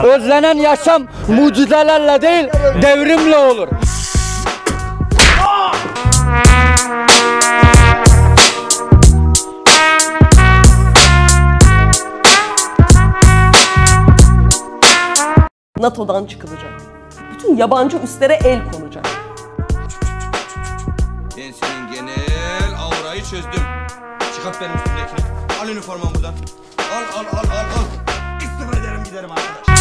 Özlenen yaşam mucizelerle değil, devrimle olur. NATO'dan çıkılacak. Bütün yabancı üslere el konacak. Ben senin genel aurayı çözdüm. Çıkart benim üstümdekini. Al üniformamı buradan. Al. İstifa ederim giderim arkadaş.